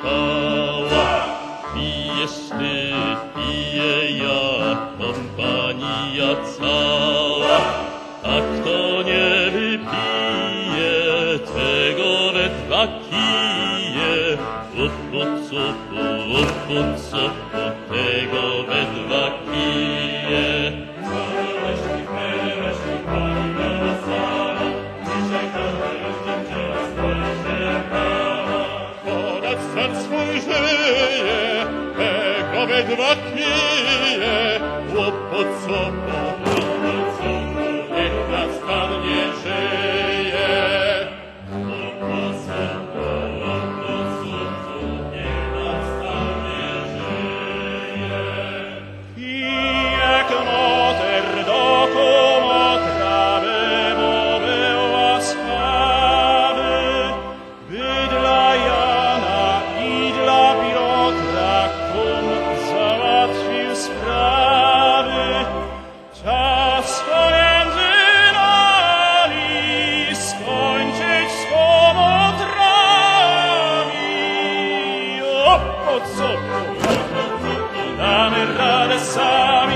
pała. Pijesz ty, piję ja, kompania cała. A kto nie wypije, tego we dwa kije. Upu, cupu, tego we dwa kije. Ponad stan swój żyje, tego we dwa kije. Upu, cupu, niech na stan nie żyje. Upu, cupu, niech na stan nie żyje. I jak moter do komotrawy, bo był łaskawy, by dla Jana i dla Piotra kum załatwił sprawy. Czas pomiędzy nami skończyć z komotrami. O, po co damy radę sami.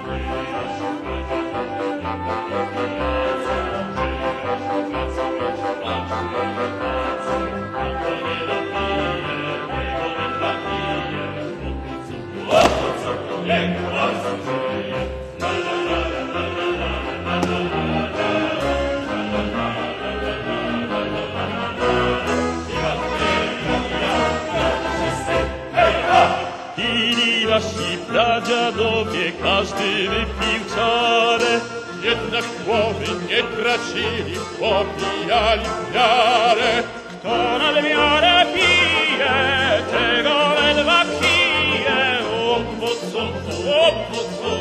Pili nasi pradziadowie, każdy wypił czarę. Jednak głowy nie tracili, popijali w miarę. Kto nadmiarę pije, tego we dwa kije. O, po co,